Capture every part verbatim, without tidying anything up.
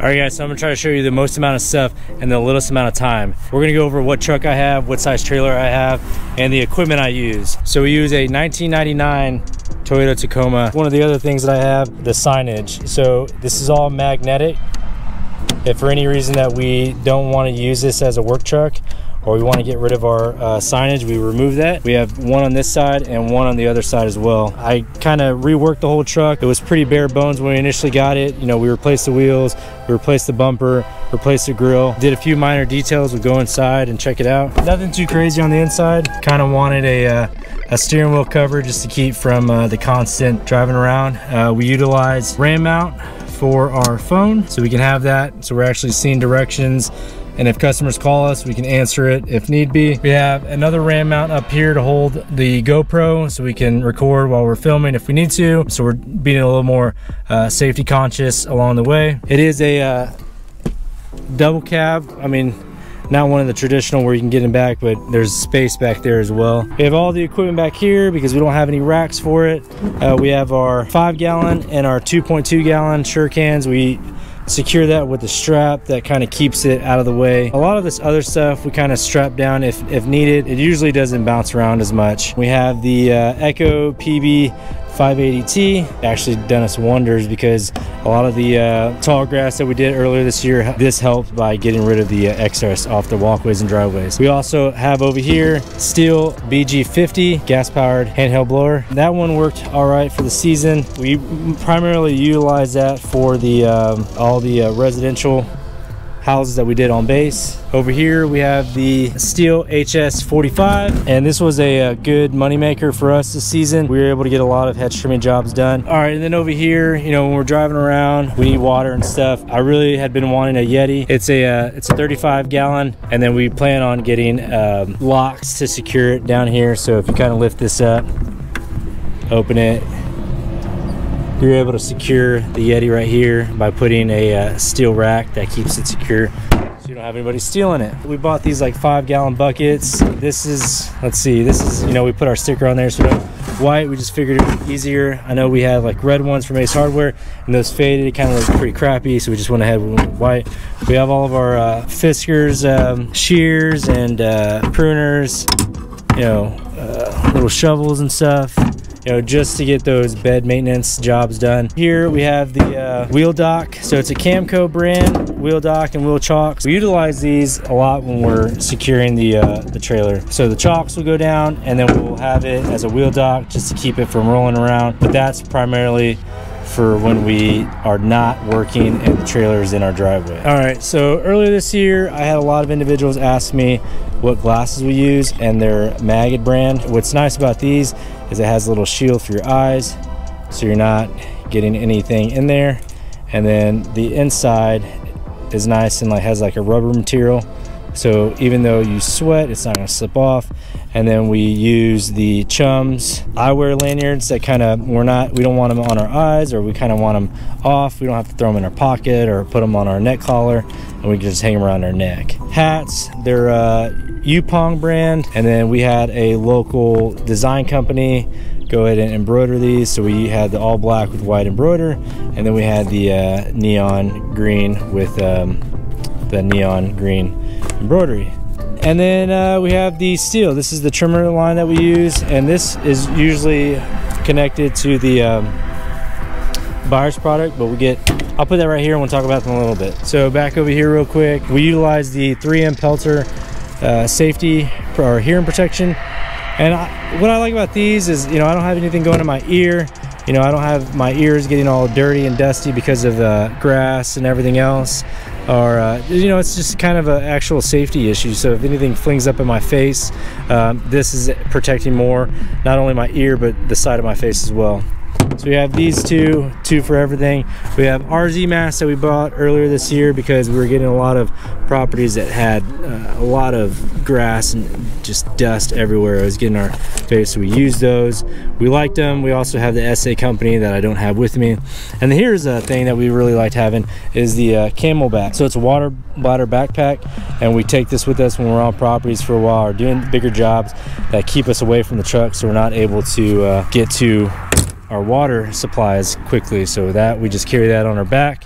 All right guys, so I'm gonna try to show you the most amount of stuff in the littlest amount of time. We're gonna go over what truck I have, what size trailer I have, and the equipment I use. So we use a nineteen ninety-nine Toyota Tacoma. One of the other things that I have, the signage. So this is all magnetic. If for any reason that we don't want to use this as a work truck, or we want to get rid of our uh, signage, we remove that. We have one on this side and one on the other side as well. I kind of reworked the whole truck. It was pretty bare bones when we initially got it. You know, we replaced the wheels, we replaced the bumper, replaced the grill, did a few minor details. We'll go inside and check it out. Nothing too crazy on the inside. Kind of wanted a, uh, a steering wheel cover just to keep from uh, the constant driving around. Uh, we utilize RAM mount for our phone, so we can have that, so we're actually seeing directions, and if customers call us, we can answer it if need be. We have another RAM mount up here to hold the GoPro, so we can record while we're filming if we need to, so we're being a little more uh, safety conscious along the way. It is a uh, double cab. I mean, not one of the traditional where you can get in back, but there's space back there as well. We have all the equipment back here because we don't have any racks for it. Uh, we have our five gallon and our two point two gallon Shurikens. We secure that with a strap that kind of keeps it out of the way. A lot of this other stuff we kind of strap down if, if needed. It usually doesn't bounce around as much. We have the uh, Echo P B five eighty T. Actually done us wonders because a lot of the uh, tall grass that we did earlier this year, this helped by getting rid of the uh, excess off the walkways and driveways. We also have over here Stihl B G fifty gas powered handheld blower. That one worked all right for the season. We primarily utilize that for the um, all the uh, residential houses that we did on base. Over here we have the Stihl H S forty-five, and this was a, a good moneymaker for us this season. We were able to get a lot of hedge trimming jobs done. All right, and then over here, you know, when we're driving around, we need water and stuff. I really had been wanting a Yeti. It's a uh, it's a thirty-five gallon, and then we plan on getting um, locks to secure it down here. So if you kind of lift this up, open it, you're able to secure the Yeti right here by putting a uh, steel rack that keeps it secure, so you don't have anybody stealing it. We bought these like five gallon buckets. This is, let's see, this is, you know, we put our sticker on there, so white, we just figured it was easier. I know we have like red ones from Ace Hardware, and those faded, it kind of looked pretty crappy, so we just went ahead with white. We have all of our uh, Fiskars, um, shears and uh, pruners, you know, uh, little shovels and stuff, you know, just to get those bed maintenance jobs done. Here we have the uh, wheel dock. So it's a Camco brand wheel dock and wheel chocks. We utilize these a lot when we're securing the uh, the trailer. So the chocks will go down, and then we'll have it as a wheel dock just to keep it from rolling around. But that's primarily for when we are not working and the trailer is in our driveway. All right, so earlier this year, I had a lot of individuals ask me what glasses we use, and they're Magid brand. What's nice about these is it has a little shield for your eyes, so you're not getting anything in there. And then the inside is nice and like has like a rubber material, so even though you sweat, it's not gonna slip off. And then we use the Chums eyewear lanyards that kind of, we're not, we don't want them on our eyes, or we kind of want them off. We don't have to throw them in our pocket or put them on our neck collar, and we can just hang them around our neck. Hats, they're uh, Yupong brand, and then we had a local design company go ahead and embroider these. So we had the all black with white embroider, and then we had the uh, neon green with um, the neon green embroidery. And then uh, we have the Stihl. This is the trimmer line that we use, and this is usually connected to the um, buyer's product, but we get, I'll put that right here and we'll talk about them a little bit. So back over here real quick, we utilize the three M Peltor uh, safety or hearing protection. And I, what I like about these is, you know, I don't have anything going in my ear. You know, I don't have my ears getting all dirty and dusty because of uh, grass and everything else. Or, uh, you know, it's just kind of an actual safety issue. So if anything flings up in my face, um, this is protecting more, not only my ear, but the side of my face as well. So we have these two, two for everything. We have R Z masks that we bought earlier this year because we were getting a lot of properties that had uh, a lot of grass and just dust everywhere. It was getting our face, so we used those. We liked them. We also have the S A company that I don't have with me. And here's a thing that we really liked having is the uh, CamelBak. So it's a water bladder backpack, and we take this with us when we're on properties for a while or doing bigger jobs that keep us away from the truck, so we're not able to uh, get to our water supplies quickly. So that we just carry that on our back,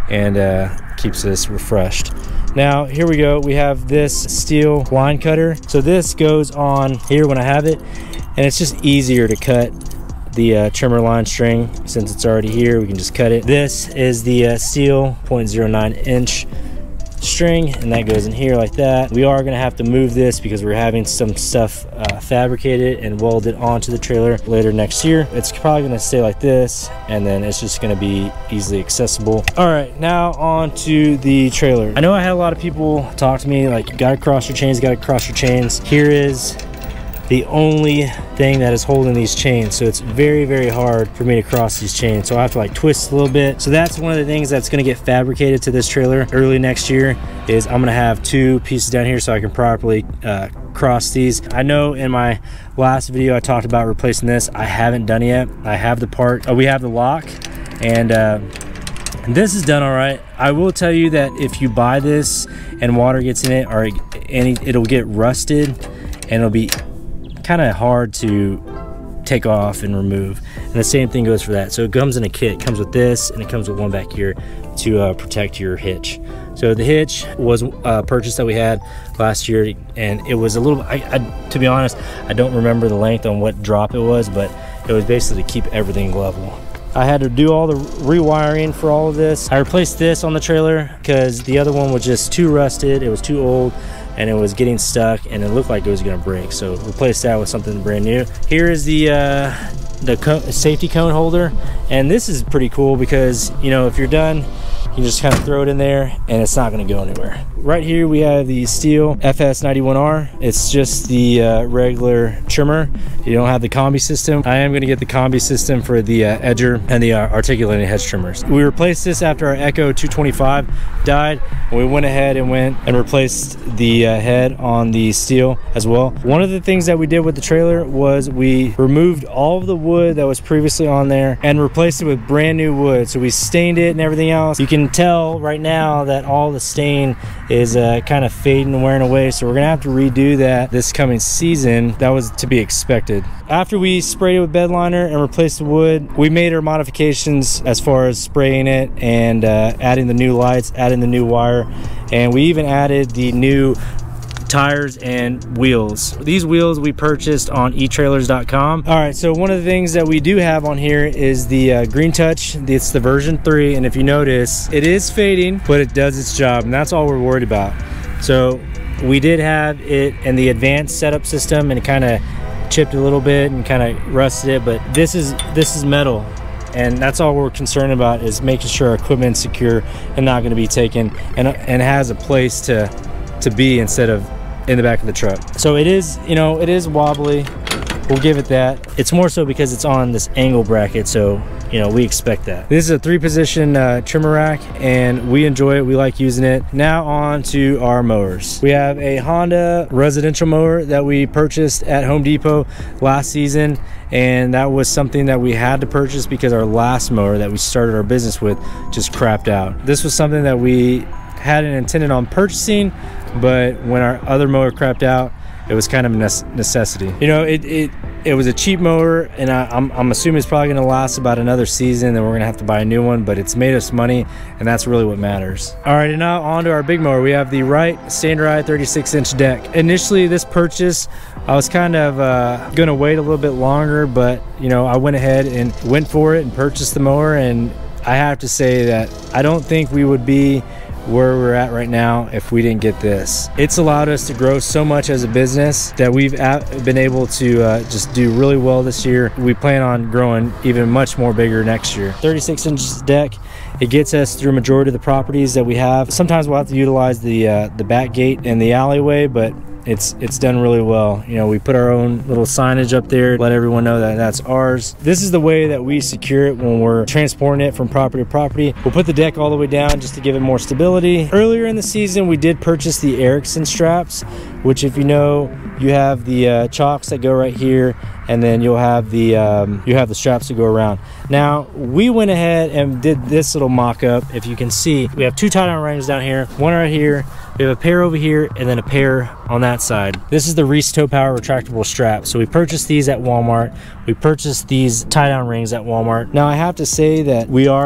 and uh, keeps us refreshed. Now here we go, we have this steel line cutter. So this goes on here when I have it, and it's just easier to cut the uh, trimmer line string. Since it's already here, we can just cut it. This is the uh, steel zero point zero nine inch string, and that goes in here like that. We are going to have to move this because we're having some stuff uh, fabricated and welded onto the trailer later next year. It's probably going to stay like this, and then it's just going to be easily accessible. All right, now on to the trailer. I know I had a lot of people talk to me like, you gotta cross your chains, gotta cross your chains. Here is the only thing that is holding these chains, so it's very very hard for me to cross these chains, so I have to like twist a little bit. So that's one of the things that's going to get fabricated to this trailer early next year, is I'm going to have two pieces down here so I can properly uh, cross these. I know in my last video I talked about replacing this. I haven't done it yet. I have the part, uh, we have the lock, and uh, this is done all right. I will tell you that if you buy this and water gets in it, or any, it'll get rusted and it'll be kind of hard to take off and remove, and the same thing goes for that. So it comes in a kit. It comes with this, and it comes with one back here to uh, protect your hitch. So the hitch was a purchase that we had last year, and it was a little, I, I, to be honest, I don't remember the length on what drop it was, but it was basically to keep everything level. I had to do all the rewiring for all of this. I replaced this on the trailer because the other one was just too rusted, it was too old, and it was getting stuck, and it looked like it was gonna break. So replace that with something brand new. Here is the uh, the co safety cone holder, and this is pretty cool because, you know, if you're done, you can just kind of throw it in there and it's not gonna go anywhere. Right here we have the Stihl F S ninety-one R. It's just the uh, regular trimmer. You don't have the combi system. I am gonna get the combi system for the uh, edger and the uh, articulating hedge trimmers. We replaced this after our Echo two twenty-five died, and we went ahead and went and replaced the uh, head on the Stihl as well. One of the things that we did with the trailer was we removed all of the wood that was previously on there and replaced it with brand new wood. So we stained it and everything else. You can tell right now that all the stain is uh, kind of fading and wearing away, so we're gonna have to redo that this coming season. That was to be expected. After we sprayed it with bed liner and replaced the wood, we made our modifications as far as spraying it and uh, adding the new lights, adding the new wire, and we even added the new tires and wheels. These wheels we purchased on e trailers dot com. All right, so one of the things that we do have on here is the uh, Green Touch. It's the version three, and if you notice, it is fading, but it does its job, and that's all we're worried about. So we did have it in the advanced setup system, and it kind of chipped a little bit and kind of rusted it, but this is this is metal, and that's all we're concerned about, is making sure our equipment's secure and not going to be taken, and and has a place to to be instead of in the back of the truck. So it is, you know, it is wobbly, we'll give it that. It's more so because it's on this angle bracket, so you know, we expect that. This is a three position uh, trimmer rack, and we enjoy it, we like using it. Now on to our mowers. We have a Honda residential mower that we purchased at Home Depot last season, and that was something that we had to purchase because our last mower that we started our business with just crapped out. This was something that we hadn't intended on purchasing, but when our other mower crapped out, it was kind of a necessity. You know, it it, it was a cheap mower, and I, I'm, I'm assuming it's probably gonna last about another season, then we're gonna have to buy a new one, but it's made us money, and that's really what matters. All right, and now on to our big mower. We have the Wright Standardized thirty-six inch deck. Initially, this purchase, I was kind of uh, gonna wait a little bit longer, but you know, I went ahead and went for it and purchased the mower, and I have to say that I don't think we would be where we're at right now if we didn't get this. It's allowed us to grow so much as a business that we've been able to uh, just do really well this year. We plan on growing even much more bigger next year. thirty-six inch deck, it gets us through majority of the properties that we have. Sometimes we'll have to utilize the uh, the back gate and the alleyway, but it's it's done really well. You know, we put our own little signage up there, let everyone know that that's ours. This is the way that we secure it when we're transporting it from property to property. We'll put the deck all the way down just to give it more stability. Earlier in the season, we did purchase the Erickson straps, which, if you know, you have the uh, chocks that go right here, and then you'll have the um, you have the straps that go around. Now we went ahead and did this little mock-up. If you can see, we have two tie-down rings down here, one right here. We have a pair over here and then a pair on that side. This is the Reese Tow Power retractable strap. So we purchased these at Walmart. We purchased these tie-down rings at Walmart. Now I have to say that we are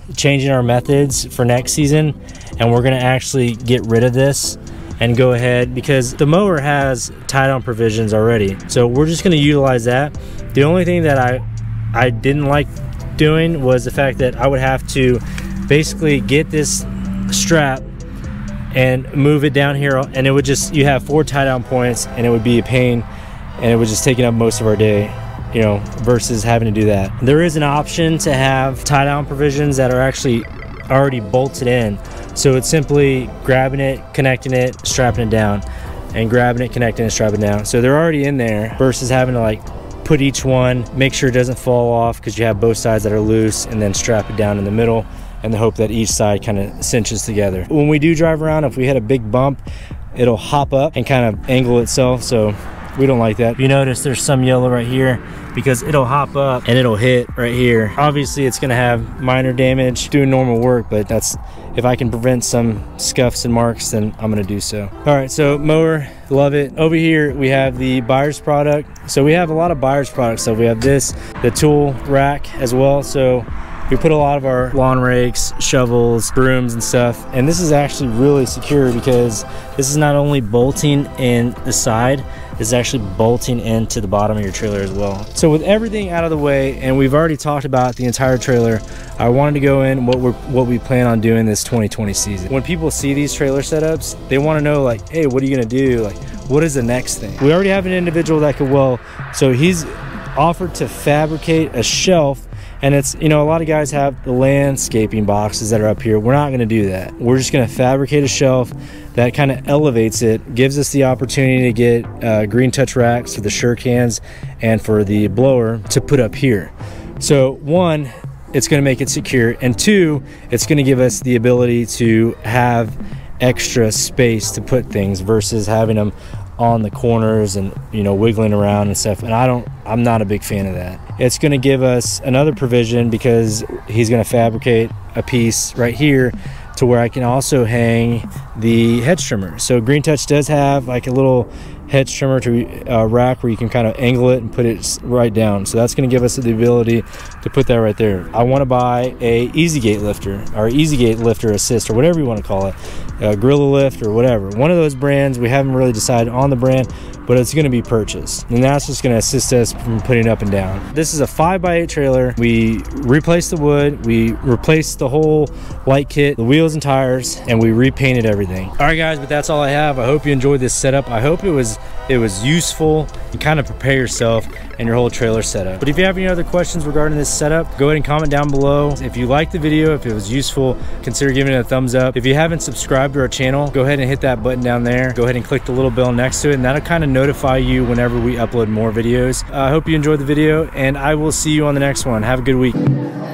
changing our methods for next season, and we're gonna actually get rid of this and go ahead, because the mower has tie-down provisions already. So we're just gonna utilize that. The only thing that I, I didn't like doing was the fact that I would have to basically get this strap and move it down here, and it would just, you have four tie-down points, and it would be a pain, and it was just taking up most of our day, you know, versus having to do that. There is an option to have tie-down provisions that are actually already bolted in. So it's simply grabbing it, connecting it, strapping it down, and grabbing it, connecting it, strapping it down. So they're already in there versus having to like put each one, make sure it doesn't fall off, because you have both sides that are loose, and then strap it down in the middle and the hope that each side kind of cinches together. When we do drive around, if we hit a big bump, it'll hop up and kind of angle itself. So we don't like that. You notice there's some yellow right here because it'll hop up and it'll hit right here. Obviously it's gonna have minor damage doing normal work, but that's, if I can prevent some scuffs and marks, then I'm gonna do so. All right, so mower, love it. Over here we have the Byers product. So we have a lot of Byers products. So we have this, the tool rack as well. So we put a lot of our lawn rakes, shovels, brooms and stuff. And this is actually really secure because this is not only bolting in the side, it's actually bolting into the bottom of your trailer as well. So with everything out of the way, and we've already talked about the entire trailer, I wanted to go in what we're what we plan on doing this twenty twenty season. When people see these trailer setups, they want to know like, hey, what are you gonna do? Like, what is the next thing? We already have an individual that could well, so he's offered to fabricate a shelf. And it's, you know, a lot of guys have the landscaping boxes that are up here. We're not going to do that. We're just going to fabricate a shelf that kind of elevates it, gives us the opportunity to get uh, green touch racks for the sure cans and for the blower to put up here. So one, it's going to make it secure, and two, it's going to give us the ability to have extra space to put things versus having them on the corners and, you know, wiggling around and stuff. And I don't, I'm not a big fan of that. It's going to give us another provision because he's going to fabricate a piece right here to where I can also hang the hedge trimmer. So Green Touch does have like a little hedge trimmer to uh, rack where you can kind of angle it and put it right down. So that's going to give us the ability to put that right there. I want to buy a EasyGate lifter or EasyGate lifter assist or whatever you want to call it, a Gorilla Lift or whatever. One of those brands. We haven't really decided on the brand, but it's going to be purchased, and that's just going to assist us from putting it up and down. This is a five by eight trailer. We replaced the wood, we replaced the whole light kit, the wheels and tires, and we repainted everything. All right guys, but that's all I have. I hope you enjoyed this setup. I hope it was it was useful and kind of prepare yourself and your whole trailer setup. But if you have any other questions regarding this setup, go ahead and comment down below. If you liked the video, if it was useful, consider giving it a thumbs up. If you haven't subscribed to our channel, go ahead and hit that button down there. Go ahead and click the little bell next to it, and that'll kind of notify you whenever we upload more videos. I uh, hope you enjoyed the video, and I will see you on the next one. Have a good week.